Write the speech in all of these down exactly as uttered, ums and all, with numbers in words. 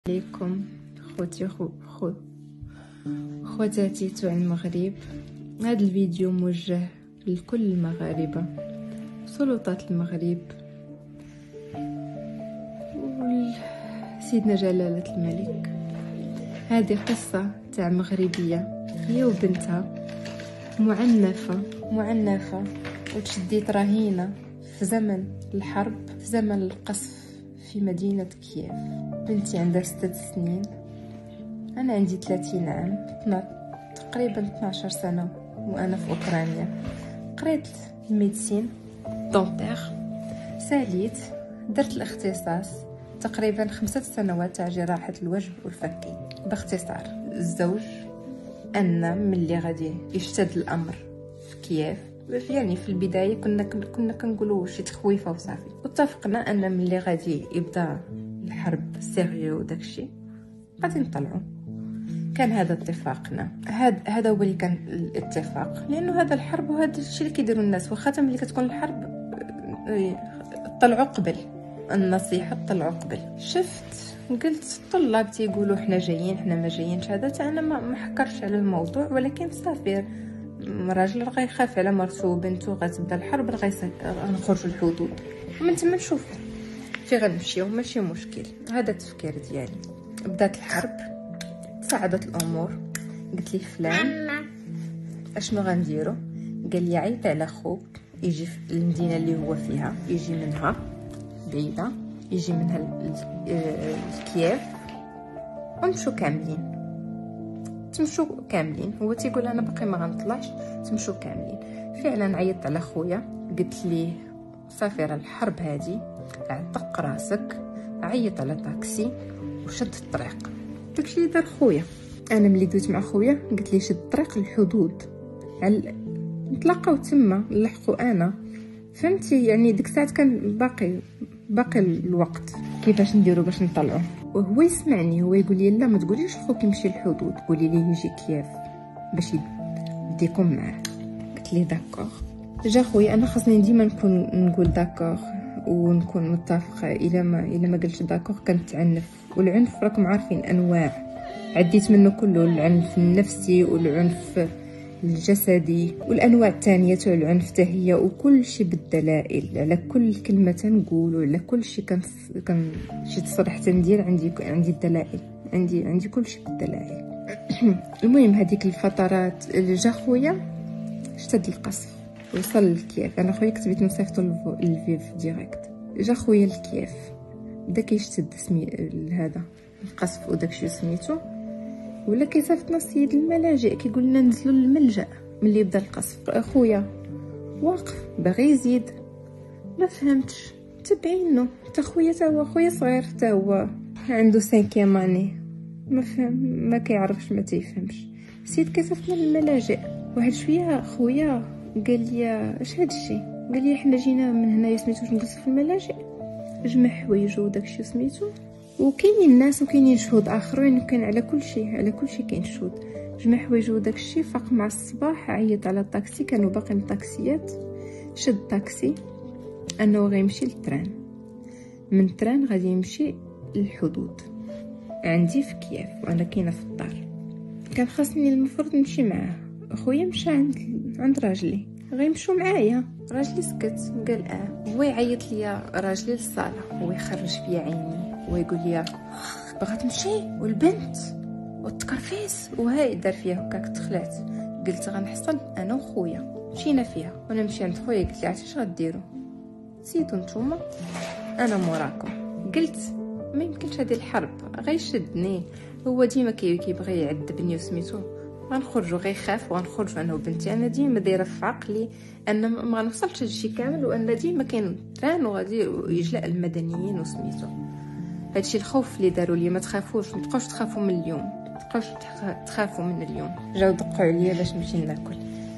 عليكم خوتي خو خو خواتاتي تاع المغرب. هذا الفيديو موجه لكل المغاربه، سلطات المغرب وسيدنا جلاله الملك. هذه قصه تاع مغربيه هي وبنتها معنفه معنفه وتشديت رهينه في زمن الحرب، في زمن القصف في مدينه كييف. بنتي عندها ستة سنين، انا عندي ثلاثين عام، تقريبا اثناش سنه وانا في اوكرانيا. قريت الميديسين دونتير، ساليت درت الاختصاص تقريبا خمسة سنوات تاع جراحه الوجه والفكين. باختصار الزوج ان ملي غادي يشتد الامر في كييف، يعني في البدايه كنا كنا كنقولوا شي تخويفه وصافي، واتفقنا ان ملي غادي يبدا الحرب سيريو وداكشي غادي نطلعوا. كان هذا اتفاقنا، هذا هذا هو اللي كان الاتفاق، لانه هذا الحرب وهذا الشيء اللي كيديروا الناس. واخا ملي كتكون الحرب طلعوا قبل، النصيحه طلعوا قبل. شفت قلت الطلاب تيقولوا حنا جايين حنا ما جايينش، هذا انا ما محكرش على الموضوع، ولكن صافي راجل راه غيخاف على مرتو وبنتو، غتبدا الحرب راه غنخرجوا الحدود ومن تما نشوفوا في غنمشيو، ماشي مشكل. هذا التفكير ديالي. بدات الحرب، تصاعدت الامور. قلت لي فلان اشنو غنديروا؟ قال لي عيط على خوك يجي في المدينه اللي هو فيها، يجي منها بعيده، يجي منها لكييف ونمشوا كاملين. تمشوا كاملين، هو تيقول انا باقي ما غنطلعش، تمشوا كاملين. فعلا عيطت على خويا، قلت ليه صافي راه الحرب هادي، عتق راسك، عيط على طاكسي وشد الطريق. داكشي اللي دار خويا. انا ملي دويت مع خويا قلت ليه شد الطريق للحدود، على نتلاقاو تما نلحقوا. انا فهمتي يعني ديك الساعه كان باقي باقي الوقت كيفاش نديرو باش نطلعوا. وهو يسمعني، هو يقول لي لا ما تقوليش خوك يمشي للحدود، قولي ليه يجي كييف باش يديكم معاه. قلت ليه داكوغ. جا خويا، انا خاصني ديما نكون نقول داكوغ ونكون متفقه. الا ما الا ما قلتش داكوغ كنتعنف، والعنف راكم عارفين انواع، عديت منه كله، العنف النفسي والعنف الجسدي والانواع الثانيه تاع العنف حتى هي، وكل شيء بالدلائل. على كل كلمه تنقول وعلى كل شيء كان كان شي تصريح تندير عندي عندي الدلائل، عندي عندي كل شيء بالدلائل. المهم هذيك الفترات جا خويا اشتد القصف وصل لكييف. انا خويا كتبت نصيفطو للفيف ديريكت. جا خويا لكييف، بدا كيشتد سمي هذا القصف وداكشي سميتو، ولا كيصيفطنا السيد الملاجئ كيقول لنا نزلوا للملجأ ملي بدا القصف. اخويا واقف باغي يزيد، ما فهمتش، تبعينو حتى خويا تا هو خويا صغير، تا هو عنده سانكيام اني، ما فهم ما كيعرفش ما تيفهمش. السيد كيصيفطنا للملاجئ. واحد شويه خويا قال لي اش هادشي؟ قال لي حنا جينا من هنايا سميتو نجلسو في الملاجئ، جمع حوايج وداكشي سميتو، وكاينين الناس وكاينين شهود اخرين، كان على كل شيء على كل شيء كاين شهود. جمع حوايج وداكشي، فاق مع الصباح عيط على الطاكسي، كانوا باقي الطاكسيات، شد طاكسي انه غيمشي للتران، من التران غادي يمشي للحدود عندي في كييف، وانا كاينه في الدار. كان خاصني المفروض نمشي معاه. اخويا مشى عند عند راجلي، غيمشوا معايا. راجلي سكت، قال اه. هو يعيط ليا راجلي للصاله، هو يخرج فيا عيني ويقول لي باغا تمشي والبنت والتكرفيس، وهاي دار فيها هكاك تخلعت. قلت غنحصل انا وخويا، مشينا فيها وانا مشي عند خويا. قلت لي عرفتي اش غديروا؟ زيدوا نتوما انا موراكم. قلت ما يمكنش هذه الحرب غيشدني، هو ديما كيبغي يعذبني وسميتو، غنخرجوا غيخاف وغنخرجوا انا وبنتي. انا ديما دايره في عقلي ان ما غنوصلش لشي كامل، وان ديما كاين تران وغادي يجلاء المدنيين وسميتو. هادشي الخوف اللي داروا لي. ما تخافوش، ما تبقاوش تخافوا من اليوم، ما تبقاوش تخافوا من اليوم. جاو دقوا عليا باش نمشي ناكل.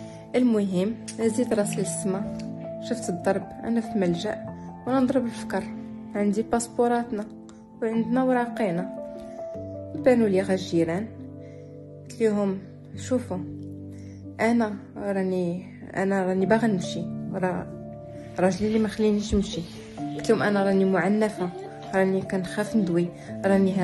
المهم زيد راسي للسما، شفت الضرب. انا في ملجأ وانا نضرب الفكر، عندي باسبوراتنا وعندنا وراقينا. بانوا لي غا الجيران، قلت لهم شوفوا انا راني انا راني باغا نمشي، راه راجلي اللي ما خلينيش نمشي. قلت لهم انا راني معنفه، راني كنخاف ندوي، راني هاد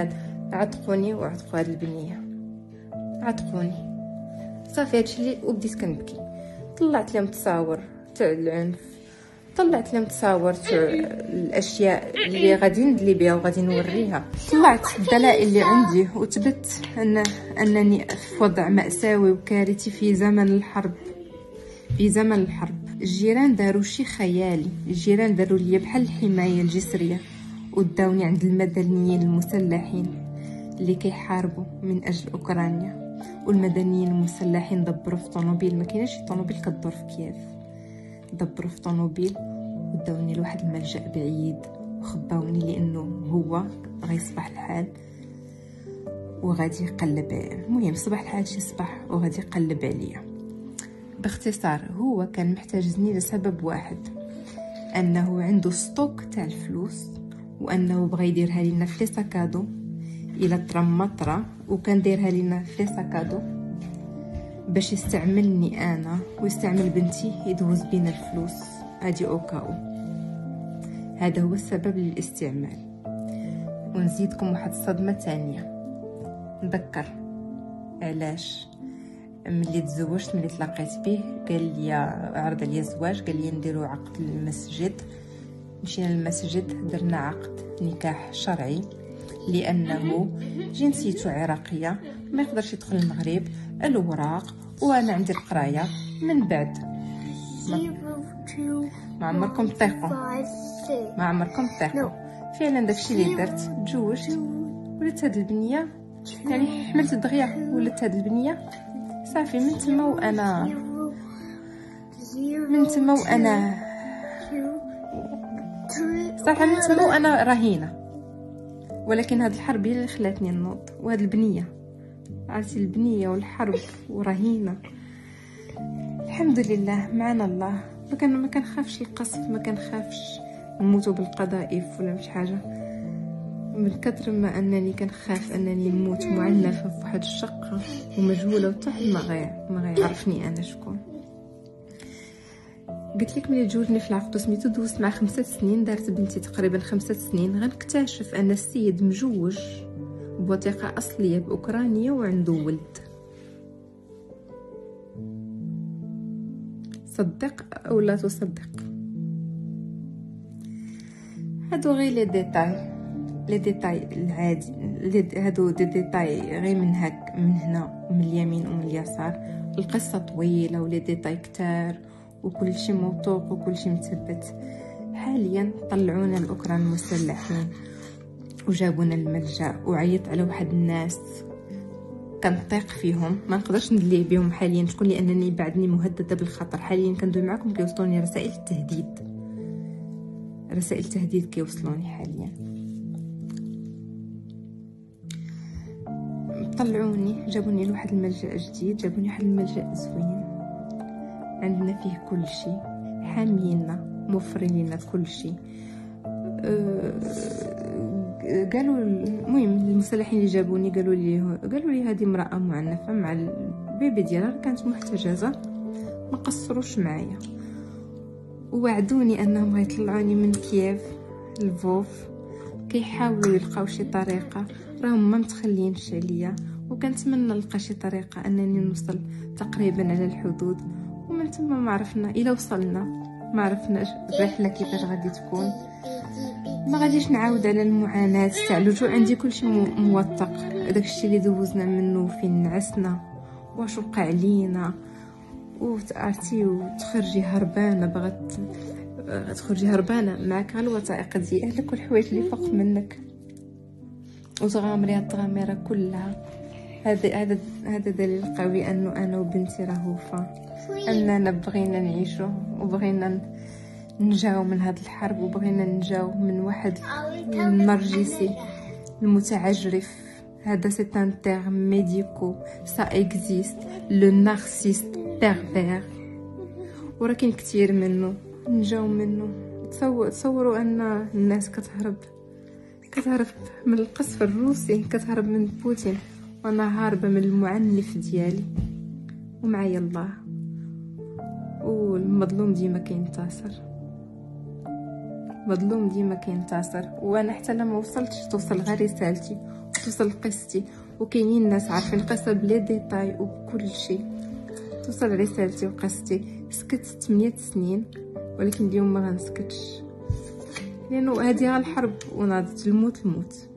عتقوني وعتقوا هاد البنيه، عتقوني صافي هادشي اللي وبديت كنبكي. طلعت لهم تصاور تاع العنف، طلعت لهم تصاور تاع الاشياء اللي غادي ندلي بها وغادي نوريها، طلعت الدلائل اللي عندي وثبت ان انني في وضع مأساوي وكارثي في زمن الحرب. في زمن الحرب الجيران داروا شي خيالي، الجيران داروا لي بحال الحمايه الجسريه وداوني عند المدنيين المسلحين اللي كيحاربوا من اجل اوكرانيا. والمدنيين المسلحين دبروا في طوموبيل، ما كايناش شي طوموبيل كدور في كييف، دبروا في طوموبيل وداوني لواحد الملجأ بعيد وخباوني لانه هو غيصبح الحال وغادي يقلب. المهم صباح الحال شي صباح وغادي يقلب عليا. باختصار هو كان محتاجني لسبب واحد، انه عنده ستوك تاع الفلوس وانه بغى يديرها لينا في لي ساكادو الى ترمطره، وكان دايرها لينا في لي ساكادو باش يستعملني انا ويستعمل بنتي يدوز بينا الفلوس هادي اوكاو. هذا هو السبب للاستعمال. ونزيدكم واحد الصدمه ثانيه. نذكر علاش ملي تزوجت، ملي تلاقيت به قال لي عرض عليا الزواج، قال لي نديرو عقد للمسجد. مشينا للمسجد درنا عقد نكاح شرعي لانه جنسيته عراقيه ما يقدرش يدخل المغرب، الوراق وانا عندي القرايه. من بعد ما, ما عمركم طيقوا ما عمركم طيقوا فعلا داكشي اللي درت. تزوجت ولات هاد البنيه، يعني حملت دغيا ولات هاد البنيه صافي. من تما وانا من تما وانا صراحه من تما وانا رهينه. ولكن هاد الحرب هي اللي خلاتني نوض، وهاد البنيه عرفتي البنيه والحرب ورهينه. الحمد لله معنا الله. ما كان ما كنخافش القصف، ما كنخافش نموتوا بالقذائف ولا مش حاجه. من كثر ما انني كنخاف انني نموت معنفه في واحد الشقه ومجهوله وحتى حد ما غير ما غيعرفني انا شكون. قلت لك ملي تزوجني في العقد سميتو دوزت مع خمسة سنين، دارت بنتي تقريبا خمسة سنين، غنكتشف ان السيد مجوج بوثيقه اصليه باوكرانيا وعنده ولد. صدق او لا تصدق، هادو غير لي ديتاي لي ديتاي العادي، هادو دي ديتاي غير من هاك من هنا ومن اليمين ومن اليسار. القصه طويله ولي ديتاي كتار وكل شيء موثوق وكل شيء مثبت. حاليا طلعونا الاوكران المسلحين وجابونا الملجأ، وعيط على واحد الناس كنطيق فيهم ما نقدرش ندلي بهم حاليا شكون، لانني بعدني مهدده بالخطر. حاليا كندوي معكم كيوصلوني رسائل التهديد، رسائل تهديد كيوصلوني حاليا. طلعوني جابوني لواحد الملجأ جديد، جابوني واحد الملجأ زوين عندنا فيه كل شيء، حامينا موفرين لنا كل شيء. أه قالوا المهم المسلحين اللي جابوني قالوا لي قالوا لي هذه امراه معنفه مع البيبي ديالها كانت محتجزه، ما قصروش معايا ووعدوني انهم غيطلعوني من كييف لفوف. كيحاولوا يلقاو شي طريقه، راهم ما متخلينش عليا، وكنتمنى نلقى شي طريقه انني نوصل تقريبا على الحدود. ومن تما ما عرفنا الا وصلنا، ما عرفناش الرحله كيفاش غادي تكون. ما غاديش نعاود على المعاناه تاع اللجوء، عندي كلشي موثق. داكشي اللي دوزنا منه فين نعسنا واش وقع علينا وتعرتي وتخرجي هربانه، بغات تخرجي هربانه معك غير الوثائق ديالك والحوايج اللي فوق منك وتغامري هاد التغاميره كلها. هذا هذا هذا دليل قوي انه انا وبنتي رهوفه، اننا بغينا نعيشوا وبغينا نجاو من هاد الحرب، وبغينا نجاو من واحد النرجسي المتعجرف. هذا سي ان تيرم ميديكو سا اكزيست، لو نارسيست بيرفير، وراه كاين كثير منه نجاو منه. تصور تصوروا ان الناس كتهرب كتهرب من القصف الروسي، كتهرب من بوتين، وانا هاربه من المعنف ديالي ومعايا الله. والمظلوم ديما كينتصر، مظلوم ديما كينتصر. وانا حتى لما وصلتش توصل غير رسالتي توصل قصتي، وكاينين الناس عارفين القصه بلي ديتاي وبكل شيء. توصل رسالتي وقصتي. سكت ثمانية سنين ولكن اليوم ما غنسكتش، لانه هذه الحرب وناضت الموت الموت.